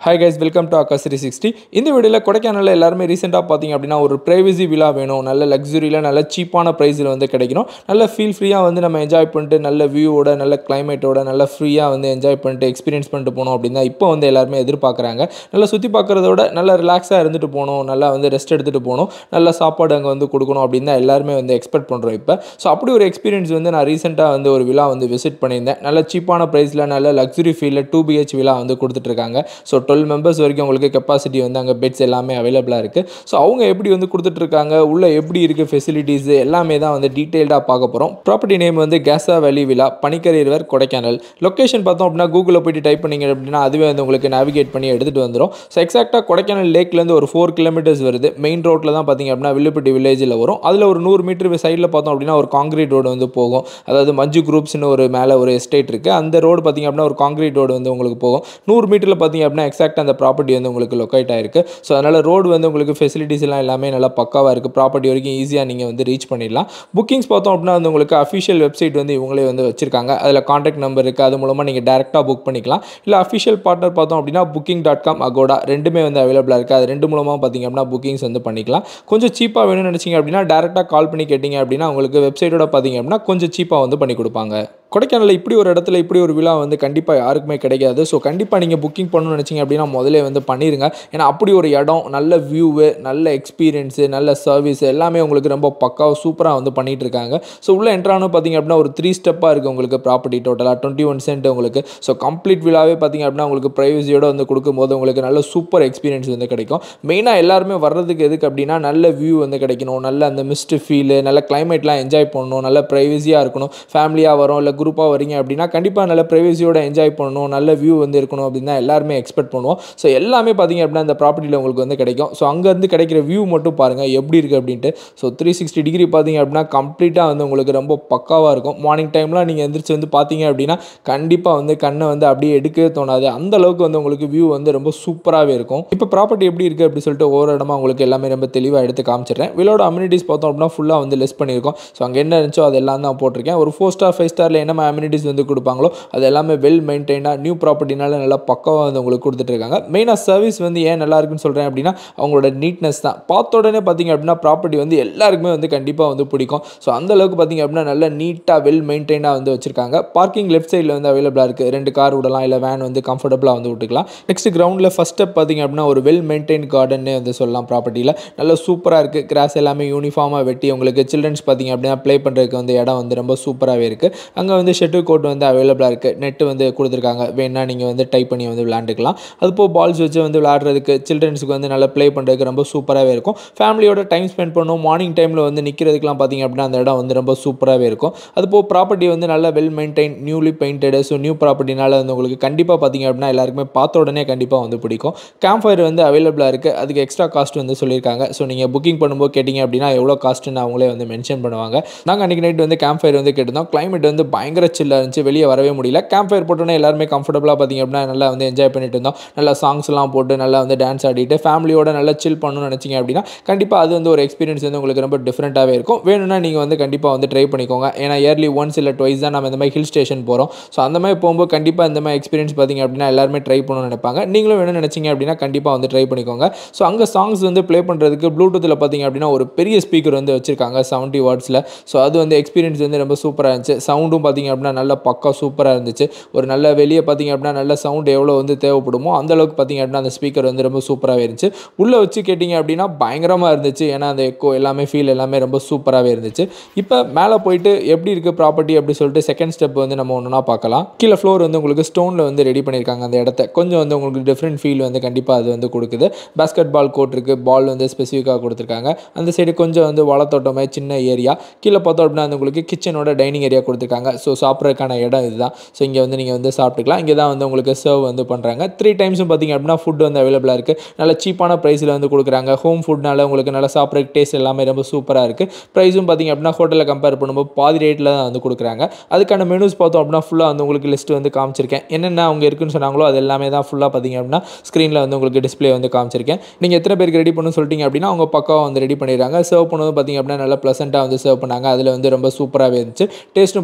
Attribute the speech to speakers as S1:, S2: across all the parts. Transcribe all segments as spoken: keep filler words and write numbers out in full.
S1: Hi guys, welcome to Akash three sixty. இந்த வீடியோல கொடைக்கானல்ல எல்லாரும் ரீசன்ட்டா பாத்தீங்க அப்படினா ஒரு பிரைவசி வில்லா வேணும். நல்ல லக்ஸரியில நல்ல சீப்பான பிரைஸ்ல வந்து கிடைக்கணும். நல்ல ஃபீல் ஃப்ரீயா வந்து நம்ம என்ஜாய் பண்ணிட்டு நல்ல வியூவோட நல்ல கிளைமேட்டோட நல்ல ஃப்ரீயா வந்து என்ஜாய் பண்ணிட்டு எக்ஸ்பீரியன்ஸ் பண்ணிட்டு போணும் அப்படினா இப்போ வந்து எல்லாரும் எதிர்பார்க்கறாங்க. நல்ல சுத்தி பார்க்கறதோட நல்ல ரிலாக்ஸா இருந்துட்டு போணும். நல்லா வந்து ரெஸ்ட் எடுத்துட்டு போணும். நல்ல சாப்பாடு அங்க வந்து கொடுக்கணும் அப்படினா எல்லாரும் வந்து எக்ஸ்பெக்ட் பண்றோம் இப்போ. சோ அப்படி ஒரு எக்ஸ்பீரியன்ஸ் வந்து நான் ரீசன்ட்டா வந்து ஒரு வில்லா வந்து விசிட் பண்ணியிருந்தேன். நல்ல சீப்பான பிரைஸ்ல நல்ல லக்ஸரி ஃபீல்ல two B H வில்லா வந்து கொடுத்துட்டு இருக்காங்க. சோ twelve members வரைக்கும் உங்களுக்கு கெபாசிட்டி வந்து அங்க பெட்ஸ் எல்லாமே அவேலபிளா இருக்கு. சோ அவங்க எப்படி வந்து கொடுத்துட்டு இருக்காங்க, உள்ள எப்படி இருக்கு ஃபெசிலிட்டிஸ் எல்லாமே தான் வந்து டீடைலா பார்க்க போறோம். ப்ராப்பர்ட்டி நேம் வந்து Gasa Valley Villa, Pannikarai River, Kodaikanal. Location பார்த்தோம் அப்படினா கூகுள்ல போய் டைப் பண்ணீங்க அப்படினா அதுவே வந்து உங்களுக்கு நேவிகேட் பண்ணி எடுத்துட்டு வந்துரும். சோ எக்ஸாக்ட்டா கொடைக்கானல் லேக்ல இருந்து ஒரு four கிலோமீட்டர்ஸ் வருது. மெயின் ரோட்ல தான் பாத்தீங்க அப்படினா Vilupatti வில்லேஜ்ல வரும். அதுல ஒரு one hundred மீட்டர் சைடுல பார்த்தோம் அப்படினா ஒரு கான்கிரீட் ரோடு வந்து போகும். அதாவது மஞ்சு குரூப்ஸ்னு ஒரு மேல ஒரு எஸ்டேட் இருக்கு. அந்த ரோடு பாத்தீங்க அப்படினா ஒரு கான்கிரீட் ரோடு வந்து உங்களுக்கு போகும். one hundred மீட்டர்ல பாத்தீங்க அப்படினா எக்ஸாக்ட்டா அந்த ப்ராப்பர்ட்டி வந்து உங்களுக்கு லொகேட் ஆயிருக்கு. சோ அதனால ரோடு வந்து உங்களுக்கு ஃபெசிலிட்டிஸ் எல்லாம் எல்லாமே நல்லா பக்காவா இருக்கு. ப்ராப்பர்ட்டி வரைக்கும் ஈஸியா நீங்க வந்து ரீச் பண்ணிடலாம். புக்கிங்ஸ் பார்த்தோம் அப்படினா வந்து உங்களுக்கு அஃபிஷியல் வெப்சைட் வந்து இவங்களே வந்து வச்சிருக்காங்க. அதுல கான்டாக்ட் நம்பர் இருக்கு. அது மூலமா நீங்க டைரக்டா புக் பண்ணிக்கலாம். இல்ல அஃபிஷியல் பார்ட்னர் பார்த்தோம் அப்படினா booking dot com Agoda ரெண்டுமே வந்து அவேலபிளா இருக்கு. அது ரெண்டு மூலமா பாத்தீங்க அப்படினா புக்கிங்ஸ் வந்து பண்ணிக்கலாம். கொஞ்சம் சீப்பா வேணும்னு நினைச்சீங்க அப்படினா டைரக்டா கால் பண்ணி கேட்டிங்க அப்படினா உங்களுக்கு வெப்சைட்டோட பாத்தீங்க அப்படினா கொஞ்சம் சீப்பா வந்து பண்ணி கொடுப்பாங்க. கொடைக்கானல்ல இப்படி ஒரு இடத்துல இப்படி ஒரு வில்லா வந்து கண்டிப்பா யாருக்குமே கிடைக்காது. சோ கண்டிப்பா நீங்க புக்கிங் பண்ணனும்னு நினைச்சீங்க அப்படினா முதல்ல வந்து பண்ணிருங்க. ஏனா அப்படி ஒரு இடம், நல்ல வியூ, நல்ல எக்ஸ்பீரியன்ஸ், நல்ல சர்வீஸ் எல்லாமே உங்களுக்கு ரொம்ப பக்காவா சூப்பரா வந்து பண்ணிட்டு இருக்காங்க. சோ உள்ள என்டர் ஆன பாத்தீங்க அப்படினா ஒரு three ஸ்டெப்பா இருக்கு உங்களுக்கு ப்ராப்பர்ட்டி டோட்டலா twenty-one சென்ட் உங்களுக்கு. சோ கம்ப்ளீட் வில்லாவே பாத்தீங்க அப்படினா உங்களுக்கு பிரைவசியோட வந்து கொடுக்கும்போது உங்களுக்கு நல்ல சூப்பர் எக்ஸ்பீரியன்ஸ் வந்து கிடைக்கும். மெயினா எல்லாரும் வர்றதுக்கு எதுக்கு அப்படினா நல்ல வியூ வந்து கிடைக்கணும். நல்ல அந்த மிஸ்ட் ஃபீல், நல்ல கிளைமேட்லாம் என்ஜாய் பண்ணனும். நல்ல பிரைவசியா இருக்கணும். ஃபேமிலியா வரோம் இல்ல குரூப்பா வரீங்க அப்படினா கண்டிப்பா நல்ல பிரைவசியோட என்ஜாய் பண்ணனும். நல்ல வியூ வந்து இருக்கணும் அப்படினா எல்லாரும் எக்ஸ்பெக்ட் பண்ணுவோம். சோ எல்லாமே பாத்தீங்க அப்படினா அந்த ப்ராப்பர்ட்டில உங்களுக்கு வந்து கிடைக்கும். சோ அங்க இருந்து கிடைக்கிற வியூ மட்டும் பாருங்க எப்படி இருக்கு அப்படினு. சோ three sixty டிகிரி பாத்தீங்க அப்படினா கம்ப்ளீட்டா வந்து உங்களுக்கு ரொம்ப பக்காவா இருக்கும். மார்னிங் டைம்ல நீங்க எந்திரச்சு வந்து பாத்தீங்க அப்படினா கண்டிப்பா வந்து கண்ணை வந்து அப்படியே எடுக்கவே தோணாது. அந்த அளவுக்கு வந்து உங்களுக்கு வியூ வந்து ரொம்ப சூப்பராவே இருக்கும். இப்போ ப்ராப்பர்ட்டி எப்படி இருக்கு அப்படி சொல்லிட்டு ஒவ்வொரு இடமா உங்களுக்கு எல்லாமே ரொம்ப தெளிவா எடுத்து காமிச்சிடுறேன். வில்லோட அம்யூனிட்டிஸ் பார்த்தோம் அப்படினா ஃபுல்லா வந்து லிஸ்ட் பண்ணிருக்கோம். சோ அங்க என்ன இருந்துச்சோ அதெல்லாம் தான் போட்டிருக்கேன். ஒரு four star five starல என்ன அம்யூனிட்டிஸ் வந்து கொடுப்பாங்களோ அது எல்லாமே வெல் மெயின்டைன்டா நியூ ப்ராப்பர்ட்டினால நல்லா பக்காவா வந்து உங்களுக்கு கொடுத்துட்டு இருக்காங்க. மெயினா சர்வீஸ் வந்து ஏன் நல்லா இருக்குன்னு சொல்றேன் அப்படினா அவங்களோட நீட்னஸ் தான். பார்த்த உடனே பாத்தீங்க அப்படினா ப்ராப்பர்ட்டி வந்து எல்லாருக்குமே வந்து கண்டிப்பா வந்து பிடிக்கும். சோ அந்த அளவுக்கு பாத்தீங்க அப்படினா நல்ல நீட்டா வெல் மெயின்டைன்டா வந்து வச்சிருக்காங்க. பார்க்கிங் லெஃப்ட் சைடுல வந்து அவேலபிளா இருக்கு. ரெண்டு கார் விடலாம் இல்ல வேன் வந்து கம்ஃபர்ட்டபிளா வந்து விட்டுக்கலாம். நெக்ஸ்ட் கிரவுண்ட்ல ஃபர்ஸ்ட் ஸ்டெப் பாத்தீங்க அப்படினா ஒரு வெல் மெயின்டைன்ட் கார்டன்னே வந்து சொல்லலாம். ப்ராப்பர்ட்டில நல்ல சூப்பரா இருக்கு. கிராஸ் எல்லாமே யூனிஃபார்மா வெட்டி உங்களுக்கு சில்ட்ரன்ஸ் பாத்தீங்க அப்படினா ப்ளே பண்றதுக்கு வந்து இடம் வந்து ரொம்ப சூப்பராவே இருக்கு. அங்க வந்து ஷட்டில் கோர்ட் வந்து அவேலபிளா இருக்கு. நெட் வந்து கொடுத்திருக்காங்க. வேணா நீங்க வந்து டைப் பண்ணி வந்து விளையாண்டுக்கலாம். அதுபோ பால்ஸ் வச்சு வந்து விளையாடுறதுக்கு சில்ட்ரன்ஸ்க்கு வந்து நல்லா ப்ளே பண்றதுக்கு ரொம்ப சூப்பராவே இருக்கும். ஃபேமிலியோட டைம் ஸ்பெண்ட் பண்ணனும். மார்னிங் டைம்ல வந்து நிக்கிறதுக்குலாம் பாத்தீங்க அப்படினா அந்த இடம் வந்து ரொம்ப சூப்பராவே இருக்கும். அதுபோ ப்ராப்பர்ட்டி வந்து நல்ல well maintain, newly painted. So new ப்ராப்பர்ட்டினால வந்து உங்களுக்கு கண்டிப்பா பாத்தீங்க அப்படினா எல்லாருக்குமே பார்த்த உடனே கண்டிப்பா வந்து பிடிக்கும். கேம்ப் ஃபயர் வந்து அவேலபிளா இருக்கு. அதுக்கு எக்ஸ்ட்ரா காஸ்ட் வந்து சொல்லிருக்காங்க. சோ நீங்க புக்கிங் பண்ணும்போது கேட்டிங்க அப்படினா எவ்வளவு காஸ்ட்னு அவங்களே வந்து மென்ஷன் பண்ணுவாங்க. நாங்க அன்னைக்கு நைட் வந்து கேம்ப் ஃபயர் வந்து கேட்டிருந்தோம். கிளைமேட் வந்து பயங்கர சில்லா இருந்துச்சு. வெளிய வரவே முடியல. கேம்ப் ஃபயர் போட்டோனே எல்லாரும் கம்ஃபர்ட்டபிளா பாத்தீங்க அப்படினா நல்லா வந்து என்ஜாய் பண்ணிட்டு இருந்தோம். நல்லா சாங்ஸ் எல்லாம் போட்டு நல்லா வந்து டான்ஸ் ஆடிட்டு ஃபேமிலியோட நல்லா சில் பண்ணனும்னு நினைச்சீங்க அப்படினா கண்டிப்பா அது வந்து ஒரு எக்ஸ்பீரியன்ஸ் வந்து உங்களுக்கு ரொம்ப டிஃபரண்டாவே இருக்கும். வேணும்னா நீங்க வந்து கண்டிப்பா வந்து ட்ரை பண்ணிக்கோங்க. ஏனா இயர்லி ஒன்ஸ் இல்ல ட்வைஸ் தான் நம்ம இந்த மாதிரி ஹில் ஸ்டேஷன் போறோம். சோ அந்த மாதிரி போகும்போது கண்டிப்பா இந்த மாதிரி எக்ஸ்பீரியன்ஸ் பாத்தீங்க அப்படினா எல்லாரும் ட்ரை பண்ணனும்னு நினைப்பாங்க. நீங்களும் வேணும்னு நினைச்சீங்க அப்படினா கண்டிப்பா வந்து ட்ரை பண்ணிக்கோங்க. சோ அங்க சாங்ஸ் வந்து ப்ளே பண்றதுக்கு ப்ளூடூத்ல பாத்தீங்க அப்படினா ஒரு பெரிய ஸ்பீக்கர் வந்து வச்சிருக்காங்க seventy வாட்ஸ்ல. சோ அது வந்து எக்ஸ்பீரியன்ஸ் வந்து ரொம்ப சூப்பரா இருந்துச்சு. சவுண்டும் பாத்தீங்க அப்படினா நல்ல பக்கா சூப்பரா இருந்துச்சு. ஒரு நல்ல வெளிய பாத்தீங்க அப்படினா நல்ல சவுண்ட் எவ்வளவு வந்து தேவைப்படுமோ அந்த அளவுக்கு பாத்தீங்க அப்படினா அந்த ஸ்பீக்கர் வந்து ரொம்ப சூப்பராவே இருந்துச்சு. உள்ள வச்சு கேட்டிங்க அப்படினா பயங்கரமா இருந்துச்சு. ஏனா அந்த எக்கோ எல்லாமே ஃபீல் எல்லாமே ரொம்ப சூப்பராவே இருந்துச்சு. இப்போ மேலே போயிட்டு எப்படி இருக்கு ப்ராப்பர்ட்டி அப்படி சொல்லிட்டு செகண்ட் ஸ்டெப் வந்து நம்ம ஒண்ணா பார்க்கலாம். கீழ ஃப்ளோர் வந்து உங்களுக்கு ஸ்டோன்ல வந்து ரெடி பண்ணிருக்காங்க. அந்த இடத்தை கொஞ்சம் வந்து உங்களுக்கு டிஃபரண்ட் ஃபீல் வந்து கண்டிப்பா அது வந்து கொடுக்குது. பாஸ்கெட் பால் கோர்ட் இருக்கு. பால் வந்து ஸ்பெசிஃபிக்கா கொடுத்திருக்காங்க. அந்த சைடு கொஞ்சம் வந்து வாழைத்தோட்டம் மாதிரி சின்ன ஏரியா. கீழ பார்த்தோம் அப்படினா உங்களுக்கு கிச்சனோட டைனிங் ஏரியா கொடுத்திருக்காங்க. சோ சாப்பிட்றதுக்கான இடம் இதுதான். சோ இங்க வந்து நீங்க வந்து சாப்பிட்டுக்கலாம். இங்க தான் வந்து உங்களுக்கு சர்வ் வந்து பண்றாங்க. த்ரீ டைம்ஸும் பாத்தீங்க அப்படினா ஃபுட் வந்து அவேலபிளா இருக்கு. நல்ல சீப்பான பிரைஸ்ல வந்து கொடுக்குறாங்க. ஹோம் ஃபுட்னால உங்களுக்கு நல்ல சாப்பிட்றதுக்கு டேஸ்ட் எல்லாமே ரொம்ப சூப்பரா இருக்கு. பிரைஸும் பாத்தீங்க அப்படினா ஹோட்டல்ல கம்பேர் பண்ணும்போது பாதி ரேட்ல தான் வந்து கொடுக்குறாங்க. அதுக்கான மெனுஸ் பார்த்தோம் அப்படினா ஃபுல்லா வந்து உங்களுக்கு லிஸ்ட் வந்து காமிச்சிருக்கேன். என்னென்ன அவங்க இருக்குன்னு சொன்னாங்களோ அது எல்லாமே தான் ஃபுல்லா பாத்தீங்க அப்படினா ஸ்கிரீன்ல வந்து உங்களுக்கு டிஸ்ப்ளே வந்து காமிச்சிருக்கேன். நீங்க எத்தனை பேருக்கு ரெடி பண்ணனும் சொல்லிட்டீங்க அப்படினா அவங்க பக்காவா வந்து ரெடி பண்ணிடுறாங்க. சர்வ் பண்ணும்போது பாத்தீங்க அப்படினா நல்ல ப்ளசன்ட்டா வந்து சர்வ் பண்ணாங்க. அதுல வந்து ரொம்ப சூப்பராவே இருந்துச்சு. டேஸ்ட்டும் பாத்தீங்க அப்படினா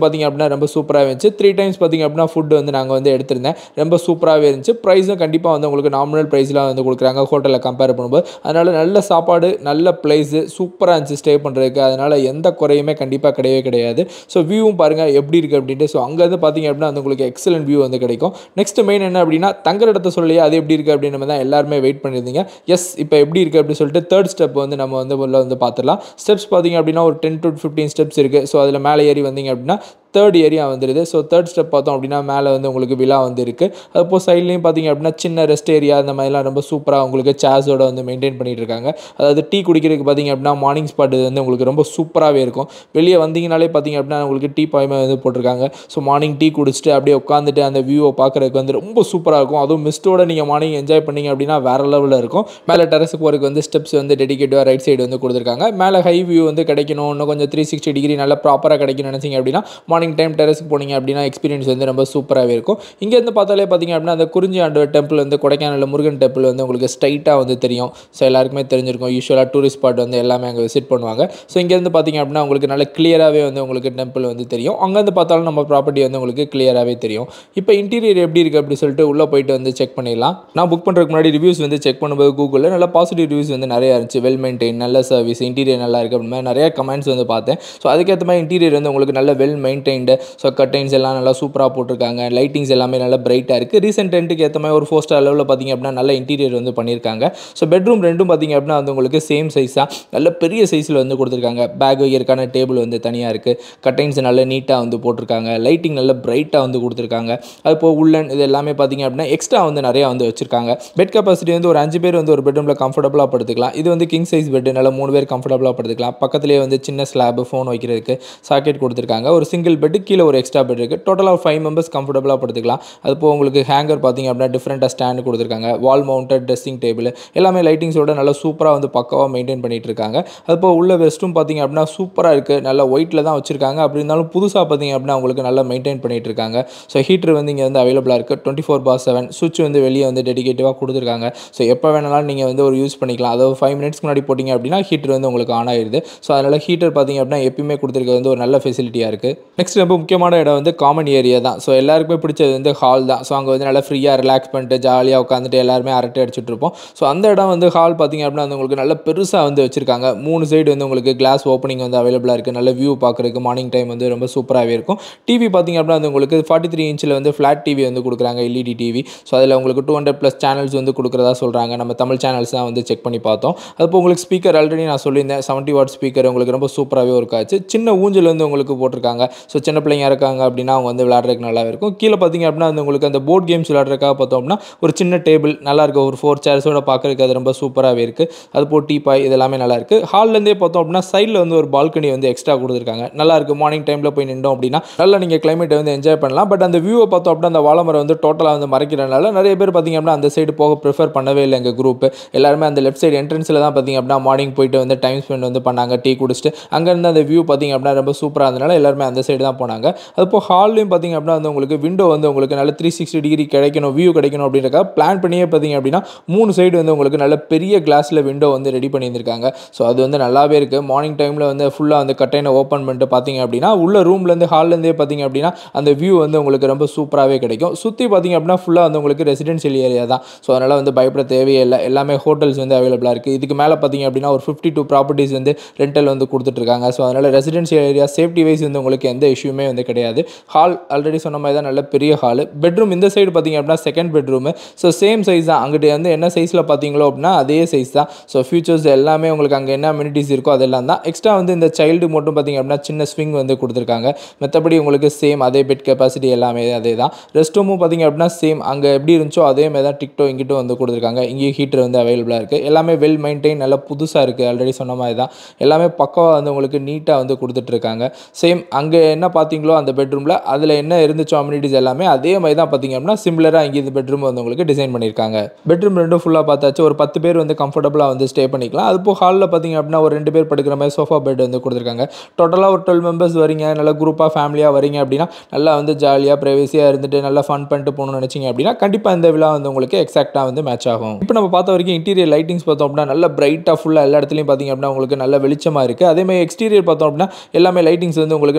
S1: அப்படின்னா ரொம்ப சூப்பராக இருந்துச்சு. த்ரீ டைம்ஸ் பார்த்தீங்க அப்படின்னா ஃபுட் வந்து நாங்கள் வந்து எடுத்திருந்தேன். ரொம்ப சூப்பராகவே இருந்துச்சு. ப்ரைஸும் கண்டிப்பாக வந்து உங்களுக்கு நார்மல் ப்ரைஸ்லாம் வந்து கொடுக்குறாங்க ஹோட்டலில் கம்பேர் பண்ணும்போது. அதனால் நல்ல சாப்பாடு, நல்ல ப்ளேஸு, சூப்பராக இருந்துச்சு ஸ்டே பண்ணுறதுக்கு. அதனால் எந்த குறையுமே கண்டிப்பாக கிடையவே கிடையாது. ஸோ வியூவும் பாருங்கள் எப்படி இருக்குது அப்படின்ட்டு. ஸோ அங்கேருந்து பார்த்தீங்க அப்படின்னா வந்து உங்களுக்கு எக்ஸலன்ட் வியூ வந்து கிடைக்கும். நெக்ஸ்ட் மெயின் என்ன அப்படின்னா தங்குற இடத்த சொல்லியே அது எப்படி இருக்குது அப்படின்னு நம்ம தான் எல்லாருமே வெயிட் பண்ணியிருந்தீங்க. எஸ் இப்போ எப்படி இருக்குது அப்படின்னு சொல்லிட்டு தேர்ட் ஸ்டெப் வந்து நம்ம வந்து உள்ள வந்து பார்த்துடலாம். ஸ்டெப்ஸ் பார்த்தீங்க அப்படின்னா ஒரு டென் டு ஃபிஃப்டீன் ஸ்டெப்ஸ் இருக்குது. ஸோ அதில் மேலே ஏறி வந்தீங்க அப்படின்னா தேர்ட் ஏரியா வந்துடுது. ஸோ தேர்ட் ஸ்டெப் பார்த்தோம் அப்படின்னா மேலே வந்து உங்களுக்கு விழா வந்து இருக்குது. அதுப்போ சைட்லேயும் பார்த்தீங்க அப்படின்னா சின்ன ரெஸ்ட் ஏரியா அந்த மாதிரிலாம் ரொம்ப சூப்பராக உங்களுக்கு சேர்ஸோட வந்து மெயின்டைன் பண்ணிட்டு இருக்காங்க. அதாவது டீ குடிக்கிறதுக்கு பார்த்தீங்க அப்படின்னா மார்னிங் ஸ்பாட் இது வந்து உங்களுக்கு ரொம்ப சூப்பராகவே இருக்கும். வெளியே வந்தீங்கனாலே பார்த்தீங்க அப்படின்னா உங்களுக்கு டீ பாய்மே வந்து போட்டிருக்காங்க. ஸோ மார்னிங் டீ குடிச்சிட்டு அப்படியே உட்காந்துட்டு அந்த வியூவை பார்க்குறதுக்கு வந்து ரொம்ப சூப்பராக இருக்கும். அதுவும் மிஸ்டோட நீங்கள் மார்னிங் என்ஜாய் பண்ணிங்க அப்படின்னா வேறு லெவலில் இருக்கும். மேலே டெரஸுக்கு போகிறதுக்கு வந்து ஸ்டெப்ஸ் வந்து டெடிகேட்டிவாக ரைட் சைடு வந்து கொடுத்துருக்காங்க. மேலே ஹை வியூ வந்து கிடைக்கணும், இன்னும் கொஞ்சம் த்ரீ சிக்ஸ்டி டிகிரி நல்லா ப்ராப்பராக கிடைக்கணும்னு நினச்சிங்க அப்படின்னா மார்னிங் டைம் டெரஸுக்கு போனீங்க அப்படின்னா எக்ஸ்பீரியன்ஸ் வந்து ரொம்ப சூப்பராகவே இருக்கும். இங்கேருந்து பார்த்தாலே பார்த்தீங்க அப்படின்னா அந்த குறிஞ்சி ஆண்டவர் டெம்பிள் வந்து கொடைக்கானல் முருகன் டெம்பிள் வந்து உங்களுக்கு ஸ்ட்ரைட்டாக வந்து தெரியும். ஸோ எல்லாருக்குமே தெரிஞ்சிருக்கும். யூஸ்வலாக டூரிஸ்ட் ஸ்பாட் வந்து எல்லாமே அங்கே விசிட் பண்ணுவாங்க. ஸோ இங்கேருந்து பார்த்தீங்க அப்படின்னா உங்களுக்கு நல்ல கிளியராகவே வந்து உங்களுக்கு டெம்பிள் வந்து தெரியும். அங்கேருந்து பார்த்தாலும் நம்ம ப்ராப்பர்ட்டி வந்து உங்களுக்கு கிளியராகவே தெரியும். இப்போ இன்டீரியர் எப்படி இருக்குது அப்படி சொல்லிட்டு உள்ளே போயிட்டு வந்து செக் பண்ணிடலாம். நான் புக் பண்ணுறதுக்கு முன்னாடி ரிவ்யூஸ் வந்து செக் பண்ணும்போது கூகுளில் நல்ல பாசிட்டிவ் ரிவ்யூஸ் வந்து நிறையா இருந்துச்சு. வெல் மெயின்டைன், நல்ல சர்வீஸ், இன்டீரியர் நல்லா இருக்குது அப்படி மாதிரி நிறைய கமெண்ட்ஸ் வந்து பார்த்தேன். ஸோ அதுக்கேற்ற மாதிரி இன்டீரியர் வந்து உங்களுக்கு நல்ல வெல் மெயின்டைன்டு. ஸோ கர்டைன்ஸ் எல்லாம் நல்லா சூப்பராக போட்டிருக்காங்க. லைட்டிங்ஸ் எல்லாமே நல்லா பிரைட்டாக இருக்குது. ரீசெண்ட் டென்ட்டுக்கு ஏற்ற மாதிரி ஒரு ஃபோர் ஸ்டார் லெவலில் பார்த்தீங்க அப்படின்னா நல்ல இன்டீரியர் வந்து பண்ணியிருக்காங்க. ஸோ பெட்ரூம் ரெண்டும் பார்த்தீங்க அப்படின்னா வந்து உங்களுக்கு சேம் சைஸாக நல்ல பெரிய சைஸில் வந்து கொடுத்துருக்காங்க. பேக் வைக்கிறதுக்கான டேபிள் வந்து தனியாக இருக்குது. கர்டைன்ஸ் நல்ல நீட்டாக வந்து போட்டிருக்காங்க. லைட்டிங் நல்ல பிரைட்டாக வந்து கொடுத்துருக்காங்க. அது போக உள்ளன் இது எல்லாமே பார்த்தீங்க அப்படின்னா எக்ஸ்ட்ரா வந்து நிறையா வந்து வச்சிருக்காங்க. பெட் கெப்பாசிட்டி வந்து ஒரு அஞ்சு பேர் வந்து ஒரு பெட்ரூமில் கம்ஃபர்டபுளாக படுத்துக்கலாம். இது வந்து கிங் சைஸ் பெட், நல்ல மூணு பேர் கம்ஃபர்டபுளாக படுத்துக்கலாம். பக்கத்துலேயே வந்து சின்ன ஸ்லாப் ஃபோன் வைக்கிறதுக்கு சாக்கெட் கொடுத்துருக்காங்க. ஒரு சிங்கிள் பெட்டு கீழே ஒரு எக்ஸ்ட்ரா பெட் இருக்குது. டோட்டலாக ஃபைவ் மெம்பர்ஸ் கம்ஃபர்டபுளாக படுத்துக்கலாம். அது போக உங்களுக்கு ஹேங்கர் பார்த்தீங்க அப்படின்னா டிஃப்ரெண்ட்டாக ஸ்டாண்டு கொடுத்துருக்காங்க. வால் மவுண்டட் ட்ரெஸ்ஸிங் டேபிள் எல்லாமே லைட்டிங்ஸோட நல்லா சூப்பராக வந்து பக்காவாக மெயின்டைன் பண்ணிட்டு இருக்காங்க. அது போக உள்ள வெஸ்ட்டும் பார்த்தீங்க அப்படின்னா சூப்பராக இருக்குது. நல்லா ஒயிட்டில் தான் வச்சிருக்காங்க. அப்படி இருந்தாலும் புதுசாக பார்த்தீங்க அப்படின்னா உங்களுக்கு நல்லா மெயின்டைன் பண்ணிட்டு இருக்காங்க. ஸோ ஹீட்டர் வந்து இங்கே வந்து அவைலபிளாக இருக்குது. டுவெண்ட்டி ஃபோர் பார் செவன் சுவிட்ச் வந்து வெளியே வந்து டெடிகேட்டிவாக கொடுத்துருக்காங்க. ஸோ எப்போ வேணாலும் நீங்கள் வந்து ஒரு யூஸ் பண்ணிக்கலாம். அதாவது ஃபைவ் மினிட்ஸ்க்கு முன்னாடி போட்டிங்க அப்படின்னா ஹீட்டர் வந்து உங்களுக்கு ஆன் ஆயிடுது. ஸோ அதனால் ஹீட்டர் பார்த்தீங்க அப்படின்னா எப்பயுமே கொடுத்துருக்கிறது வந்து ஒரு நல்ல ஃபெசிலிட்டியாக இருக்குது. நெக்ஸ்ட் ரொம்ப முக்கியமான இடம் வந்து காமன் ஏரியா தான். ஸோ எல்லாருக்குமே பிடிச்சது வந்து ஹால் தான். ஸோ அங்கே வந்து நல்லா ஃப்ரீயாக ரிலாக்ஸ் பண்ணிட்டு ஜாலியாக உட்காந்துட்டு எல்லாருமே அரட்டை அடிச்சுட்டு இருப்போம். ஸோ அந்த இடம் வந்து ஹால் பார்த்தீங்க அப்படின்னா வந்து உங்களுக்கு நல்ல பெருசாக வந்து வச்சிருக்காங்க. மூணு சைடு வந்து உங்களுக்கு கிளாஸ் ஓப்பனிங் வந்து அவைலபிளாக இருக்குது. நல்ல வியூ பார்க்குறதுக்கு மார்னிங் டைம் வந்து ரொம்ப சூப்பராகவே இருக்கும். டிவி பார்த்தீங்க அப்படின்னா வந்து உங்களுக்கு ஃபார்ட்டி த்ரீ இன்ச்சில் வந்து ஃப்ளாட் டிவி வந்து கொடுக்குறாங்க, எல்இடி டிவி. ஸோ அதில் உங்களுக்கு டூ ஹண்ட்ரட் ப்ளஸ் சேனல்ஸ் வந்து கொடுக்குறதா சொல்கிறாங்க. நம்ம தமிழ் சேனல்ஸ் தான் வந்து செக் பண்ணி பார்த்தோம். அதுப்போ உங்களுக்கு ஸ்பீக்கர் ஆல்ரெடி நான் சொல்லியிருந்தேன், செவன்ட்டி வாட் ஸ்பீக்கர் உங்களுக்கு ரொம்ப சூப்பராகவே ஒர்க் ஆச்சு. சின்ன ஊஞ்சல் வந்து உங்களுக்கு போட்டிருக்காங்க. ஸோ சின்ன பிள்ளைங்க இருக்காங்க அப்படின்னா அவங்க வந்து விளையாடுறதுக்கு நல்லா இருக்கும். கீழே பார்த்தீங்க அப்படின்னா வந்து உங்களுக்கு அந்த போர்ட் கேம்ஸ் விளையாடுறதுக்காக பார்த்தோம் அப்படின்னா ஒரு சின்ன டேபிள் நல்லா இருக்கும். ஒரு ஃபோர் சேர்ஸோட பார்க்குறதுக்கு அது ரொம்ப சூப்பராகவே இருக்குது. அது போ டீ பாய் இதெல்லாமே நல்லா இருக்குது. ஹால்லேருந்தே பார்த்தோம் அப்படின்னா சைடில் வந்து ஒரு பால்கனி வந்து எக்ஸ்ட்ரா கொடுத்துருக்காங்க. நல்லா இருக்குது. மார்னிங் டைமில் போய் நின்றோம் அப்படின்னா நல்லா நீங்கள் கிளைமேட்டை வந்து என்ஜாய் பண்ணலாம். பட் அந்த வியூவை பார்த்தோம் அப்படின்னா அந்த வாழைமரம் வந்து டோட்டலாக வந்து மறைக்கிறதுனால நிறைய பேர் பார்த்தீங்க அப்படின்னா அந்த சைடு போக ப்ரிஃபர் பண்ணவே இல்லை. எங்கள் குரூப் எல்லாருமே அந்த லெஃப்ட் சைடு என்ட்ரன்ஸில் தான் பார்த்தீங்க அப்படின்னா மார்னிங் போயிட்டு வந்து டைம் ஸ்பெண்ட் வந்து பண்ணாங்க. டீ குடிச்சிட்டு அங்கேருந்து அந்த வியூ பார்த்தீங்க அப்படின்னா ரொம்ப சூப்பராக இருந்தனால எல்லாருமே அந்த சைடு தான் போனாங்க. அதுப்போ ஹால்லையும் பார்த்தீங்க அப்படின்னா வந்து உங்களுக்கு விண்டோ வந்து உங்களுக்கு நல்ல த்ரீ சிக்ஸ்டி டிகிரி கிடைக்கணும், வியூ கிடைக்கணும் அப்படின்றக்காக பிளான் பண்ணியே பார்த்தீங்க அப்படின்னா மூணு சைடு வந்து உங்களுக்கு நல்ல பெரிய கிளாஸில் விண்டோ வந்து ரெடி பண்ணியிருந்திருக்காங்க. ஸோ அது வந்து நல்லாவே இருக்குது. மார்னிங் டைமில் வந்து ஃபுல்லாக அந்த கட்டைனை ஓப்பன் பண்ணிட்டு பார்த்தீங்க அப்படின்னா உள்ள ரூம்லேருந்து ஹால்லேருந்தே பார்த்தீங்க அப்படின்னா அந்த வியூ வந்து உங்களுக்கு ரொம்ப சூப்பராகவே கிடைக்கும். சுற்றி பார்த்தீங்க அப்படின்னா ஃபுல்லாக வந்து உங்களுக்கு ரெசிடென்ஷியல் ஏரியா தான். ஸோ அதனால் வந்து பயப்பட தேவையே இல்லை. எல்லாமே ஹோட்டல்ஸ் வந்து அவைலபிளாக இருக்குது. இதுக்கு மேலே பார்த்தீங்க அப்படின்னா ஒரு ஃபிஃப்டி டூ ப்ராப்பர்ட்டிஸ் வந்து ரெண்டல் வந்து கொடுத்துட்ருக்காங்க. ஸோ அதனால் ரெசிடென்ஷியல் ஏரியா சேஃப்டி வைஸ் வந்து உங்களுக்கு எந்த இஷ்யூமே வந்து கிடையாது. ஹால் ஆல்ரெடி சொன்ன மாதிரி தான் நல்ல பெரிய ஹால். பெட்ரூம் இந்த சைடு பார்த்தீங்க அப்படின்னா second bedroom. So same size தான். அங்கிட்ட வந்து என்ன சைஸில் பார்த்தீங்களோ அப்படின்னா அதே சைஸ் தான். ஸோ ஃபியூச்சர்ஸ் எல்லாமே உங்களுக்கு அங்கே என்ன அம்யூனிட்டிஸ் இருக்கோ அதெல்லாம் தான். எக்ஸ்ட்ரா வந்து இந்த சைல்டு மட்டும் பார்த்தீங்க அப்படின்னா சின்ன ஸ்விங் வந்து கொடுத்துருக்காங்க. மற்றபடி உங்களுக்கு சேம் அதே பெட் கெப்பாசிட்டி எல்லாமே அதே தான். ரெஸ்ட் ரூமும் பார்த்தீங்க அப்படின்னா சேம் அங்கே எப்படி இருந்துச்சோ அதே மாதிரி தான் டிக்டோ இங்கிட்டும் வந்து கொடுத்துருக்காங்க. இங்கேயும் ஹீட்டர் வந்து அவைலபிளாக இருக்குது. எல்லாமே வெல் மெயின்டைன் நல்லா புதுசாக இருக்குது. ஆல்ரெடி சொன்ன மாதிரி தான் எல்லாமே பக்காவாக வந்து உங்களுக்கு நீட்டாக வந்து கொடுத்துட்ருக்காங்க. சேம் அங்கே என்ன பார்த்தீங்களோ அந்த பெட்ரூமில் அதில் என்ன இருந்துச்சோ அம்யூனிட்டிஸ் எல்லாமே அதே மாதிரி தான் பார்த்தீங்க அப்படின்னா சிமிலராக இங்கே இந்த பெட்ரூம் வந்து உங்களுக்கு டிசைன் பண்ணியிருக்காங்க. பெட்ரூம் ரெண்டும் ஃபுல்லாக பார்த்தாச்சு. ஒரு பத்து பேர் வந்து கம்ஃபர்டபுளாக வந்து ஸ்டே பண்ணிக்கலாம். அது போக ஹாலில் பார்த்தீங்க அப்படின்னா ஒரு ரெண்டு பேர் படுக்கிற மாதிரி சோஃபா பெட் வந்து கொடுத்துருக்காங்க. டோட்டலாக ஒரு டுவெல் மெம்பர்ஸ் வரீங்க, நல்லா குரூப்பாக ஃபேமிலியாக வரீங்க அப்படின்னா நல்லா வந்து ஜாலியாக ப்ரைவசியாக இருந்துட்டு நல்லா ஃபன் பண்ணிட்டு போகணும்னு நினச்சிங்க அப்படின்னா கண்டிப்பாக இந்த விழா வந்து உங்களுக்கு எக்ஸாக்டாக வந்து மேட்ச் ஆகும். இப்போ நம்ம பார்த்த வரைக்கும் இன்டீரியர் லைட்டிங்ஸ் பார்த்தோம் அப்படின்னா நல்ல பிரைட்டாக ஃபுல்லாக எல்லா இடத்துலையும் பார்த்தீங்க அப்படின்னா உங்களுக்கு நல்ல வெளிச்சமாக இருக்குது. அதேமாதிரி எக்ஸ்டீரியர் பார்த்தோம் அப்படின்னா எல்லாமே லைட்டிங்ஸ் வந்து உங்களுக்கு நல்ல பிரைட்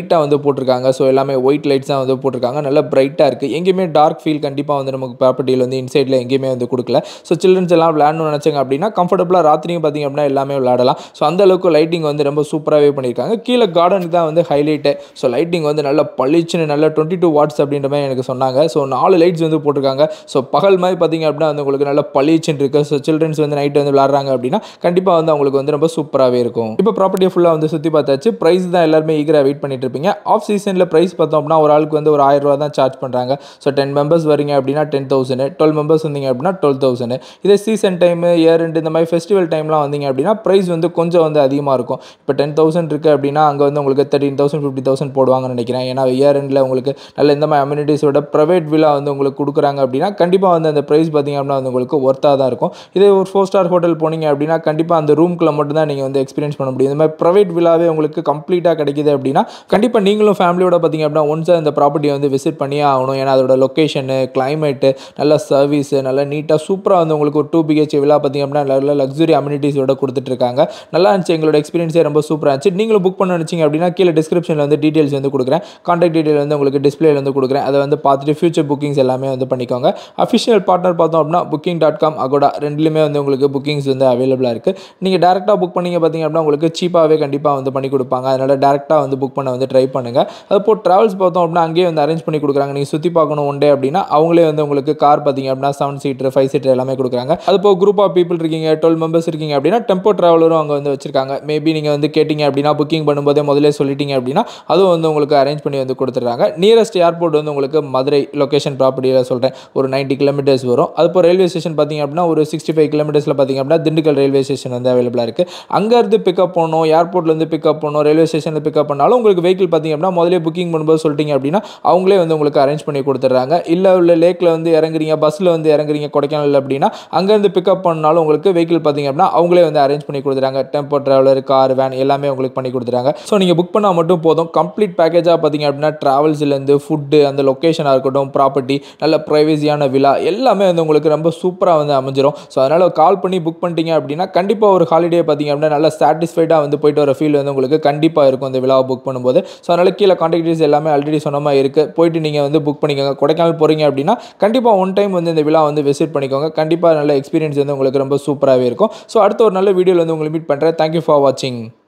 S1: பிரைட்டாக வந்து போட்டிருக்காங்க. ஸோ எல்லாமே ஒயிட் லைட்ஸ் தான் வந்து போட்டிருக்காங்க. நல்லா பிரைட்டாக இருக்குது. எங்கேயுமே டார்க் ஃபீல் கண்டிப்பாக வந்து நமக்கு ப்ராப்பர்ட்டியில் வந்து இன்சைடில் எங்கேயுமே வந்து கொடுக்கல. ஸோ சில்ட்ரன்ஸ் எல்லாம் விளையாடணும்னு நினச்சாங்க அப்படின்னா கம்ஃபர்டபுளாக ராத்திரியும் பார்த்திங்க அப்படின்னா எல்லாமே விளையாடலாம். ஸோ அந்த அளவுக்கு லைட்டிங் வந்து ரொம்ப சூப்பராகவே பண்ணியிருக்காங்க. கீழே கார்டனுக்கு தான் வந்து ஹைலைட்டு. ஸோ லைட்டிங் வந்து நல்லா பளிச்சுன்னு நல்லா டுவெண்ட்டி டூ வாட்ஸ் அப்படின்ற மாதிரி எனக்கு சொன்னாங்க. ஸோ நாலு லைட்ஸ் வந்து போட்டிருக்காங்க. ஸோ பகல் மாதிரி பார்த்திங்க அப்படின்னா வந்து உங்களுக்கு நல்லா பளிச்சுன்னு இருக்குது. ஸோ சில்ட்ரன்ஸ் வந்து நைட்டு வந்து விளையாடுறாங்க அப்படின்னா கண்டிப்பாக வந்து அவங்களுக்கு வந்து ரொம்ப சூப்பராகவே இருக்கும். இப்போ ப்ராப்பர்ட்டியை ஃபுல்லாக வந்து சுற்றி பார்த்தாச்சு. ப்ரைஸ் தான் எல்லாருமே ஈகராக வெயிட் பண்ணிட்டு இருப்பீங்க. ஆஃப் சீசனில் ப்ரைஸ் பார்த்தோம் அப்படின்னா ஒரு ஆளுக்கு வந்து ஒரு ஆயிரம் ரூபா தான் சார்ஜ் பண்ணுறாங்க. ஸோ டென் மெம்பர்ஸ் வரீங்க அப்படின்னா டென் தௌசண்ட், டுவெல் மெம்பர்ஸ் வந்தீங்க அப்படின்னா டுவெல் தௌசண்ட். இதே சீசன் டைமு இயர் ரெண்டு இந்த மாதிரி ஃபெஸ்டிவல் டைம்லாம் வந்தீங்க அப்படின்னா ப்ரைஸ் வந்து கொஞ்சம் வந்து அதிகமாக இருக்கும். இப்போ டென் தௌசண்ட் இருக்குது அப்படின்னா அங்கே வந்து உங்களுக்கு தேர்ட்டின் தௌசண்ட் ஃபிஃப்டி தௌசண்ட் போடுவாங்கன்னு நினைக்கிறேன். ஏன்னா இயர் ரெண்டில் உங்களுக்கு நல்ல இந்த மாதிரி அம்யூனிட்டிஸோட ப்ரைவேட் வில்லா வந்து உங்களுக்கு கொடுக்குறாங்க அப்படின்னா கண்டிப்பாக வந்து அந்த ப்ரைஸ் பார்த்திங்க அப்படின்னா வந்து உங்களுக்கு ஒர்த்தாக தான் இருக்கும். இதே ஒரு ஃபோர் ஸ்டார் ஹோட்டல் போனீங்க அப்படின்னா கண்டிப்பாக அந்த ரூம்குள்ளே மட்டும் தான் நீங்கள் வந்து எக்ஸ்பீரியன்ஸ் பண்ண முடியும். இந்த மாதிரி ப்ரைவேட் வில்லாவே உங்களுக்கு கம்ப்ளீட்டாக கிடைக்குது அப்படின்னா கண்டிப்பாக நீங்களும் ஃபேமிலியோட பார்த்திங்க அப்படின்னா ஒன்ஸ் அந்த ப்ராப்பர்ட்டியை வந்து விசிட் பண்ணியே ஆகணும். ஏன்னா அதோட லொக்கேஷனு, கிளைமேட்டு, நல்ல சர்வீஸு, நல்லா நீட்டாக சூப்பராக வந்து உங்களுக்கு ஒரு டூ பிஹெச் வில்லா பார்த்திங்க அப்படின்னா நல்ல லக்ஸுரி அம்யூனிட்டிஸோட கொடுத்துட்ருக்காங்க. நல்லா இருந்துச்சு. எங்களோட எக்ஸ்பீரியன்ஸே ரொம்ப சூப்பராக இருந்துச்சு. நீங்களும் புக் பண்ண நினச்சிங்க அப்படின்னா கீழே டிஸ்கிரிப்ஷனில் வந்து டீட்டெயில்ஸ் வந்து கொடுக்குறேன். கான்டாக்ட் டீட்டெயில் வந்து உங்களுக்கு டிஸ்பிளேல வந்து கொடுக்குறேன். அதை வந்து பார்த்துட்டு ஃபியூச்சர் புக்கிங்ஸ் எல்லாமே வந்து பண்ணிக்கோங்க. அஃபிஷியல் பார்ட்னர் பார்த்தோம் அப்படின்னா புக்கிங் டாட் காம், அகோடா ரெண்டுலேயுமே வந்து உங்களுக்கு புக்கிங்ஸ் வந்து அவைலபிளாக இருக்குது. நீங்கள் டேரெக்டாக புக் பண்ணிங்க பார்த்திங்க அப்படின்னா உங்களுக்கு சீப்பாகவே கண்டிப்பாக வந்து பண்ணி கொடுப்பாங்க. அதனால் டேரெக்டாக வந்து புக் பண்ண வந்து ட்ரை பண்ணுங்கள். அதுப்போ ட்ராவல்ஸ் பார்த்தோம் அப்படின்னா அங்கேயே வந்து அரேஞ்ச் பண்ணி கொடுக்குறாங்க. நீங்கள் சுற்றி பார்க்கணும் ஒன் டே அப்படின்னா அவங்களே வந்து உங்களுக்கு கார் பார்த்திங்க அப்படின்னா செவன் சீட்டர் ஃபைவ் சீட்டர் எல்லாமே கொடுக்குறாங்க. அதுப்போ குரூப் ஆஃப் பீப்புள் இருக்கீங்க, டுவெல் மெம்பர்ஸ் இருக்கீங்க அப்படின்னா டெம்போ ட்ராவலரும் அங்கே வந்து வச்சிருக்காங்க. மேபி நீங்கள் வந்து கேட்டிங்க அப்படின்னா புக்கிங் பண்ணும்போதே முதலே சொல்லிட்டீங்க அப்படின்னா அதுவும் வந்து உங்களுக்கு அரேஞ்ச் பண்ணி வந்து கொடுத்துட்றாங்க. நியரஸ்ட் ஏர்போர்ட் வந்து உங்களுக்கு மதுரை லொக்கேஷன் ப்ராப்பர்ட்டியில் சொல்கிறேன் ஒரு நைன்ட்டி கிலோமீட்டர்ஸ் வரும். அதுப்போ ரயில்வே ஸ்டேஷன் பார்த்திங்க அப்படின்னா ஒரு சிக்ஸ்டி ஃபைவ் கிலோமீட்டர்ஸில் பார்த்திங்க அப்படின்னா திண்டுக்கல் ரயில்வே ஸ்டேஷன் வந்து அவைலபிளாக இருக்குது. அங்கேருந்து பிக்கப் பண்ணணும், ஏர்போர்ட்லேருந்து பிக்கப் பண்ணணும், ரயில்வே ஸ்டேஷனில் பிக்கப் பண்ணாலும் உங்களுக்கு வெஹிக்கிள் பார்த்திங்க அப்படின்னா முதலே புக்கிங் பண்ணும்போது சொல்லிட்டீங்க அப்படின்னா அவங்களே வந்து உங்களுக்கு அரேஞ்ச் பண்ணி கொடுத்துட்றாங்க. இல்லை உள்ள லேக்கில் வந்து இறங்குறீங்க, பஸ்ஸில் வந்து இறங்குறீங்க கொடைக்கானல் அப்படின்னா அங்கேருந்து பிக்கப் பண்ணாலும் உங்களுக்கு வெஹிக்கிள் பார்த்திங்க அப்படின்னா அவங்களே வந்து அரேஞ்ச் பண்ணி கொடுத்துறாங்க. டெம்போ ட்ராவலர், கார், வேன் எல்லாமே உங்களுக்கு பண்ணி கொடுத்துறாங்க. ஸோ நீங்கள் புக் பண்ணால் மட்டும் போதும். கம்ப்ளீட் பேக்கேஜாக பார்த்திங்க அப்படின்னா ட்ராவல்ஸ்லேருந்து ஃபுட்டு, அந்த லொக்கேஷனாக இருக்கட்டும், ப்ராப்பர்ட்டி, நல்ல ப்ரைவசியான விழா எல்லாமே வந்து உங்களுக்கு ரொம்ப சூப்பராக வந்து அமைஞ்சிரும். ஸோ அதனால் கால் பண்ணி புக் பண்ணிட்டீங்க அப்படின்னா கண்டிப்பாக ஒரு ஹாலிடே பார்த்திங்க அப்படின்னா நல்லா சாட்டிஸ்ஃபைடாக வந்து போயிட்டு வர ஃபீல் வந்து உங்களுக்கு கண்டிப்பாக இருக்கும் இந்த விழாவை புக் பண்ணும்போது. ஸோ அதனால் கீழே கான்டாக்ட் டீடைல்ஸ் எல்லாமே ஆல்ரெடி சொன்ன மாதிரி இருக்குது. போயிட்டு நீங்கள் வந்து புக் பண்ணிக்கோங்க. கொடைக்கானல் போகிறீங்க அப்படின்னா கண்டிப்பாக ஒன் டைம் வந்து இந்த விழா வந்து விசிட் பண்ணிக்கோங்க. கண்டிப்பாக நல்ல எக்ஸ்பீரியன்ஸ் வந்து உங்களுக்கு ரொம்ப சூப்பராகவே இருக்கும். ஸோ அடுத்த ஒரு நல்ல வீடியோவில் வந்து உங்களை மீட் பண்ணுறேன். தேங்க்யூ ஃபார் வாட்சிங்.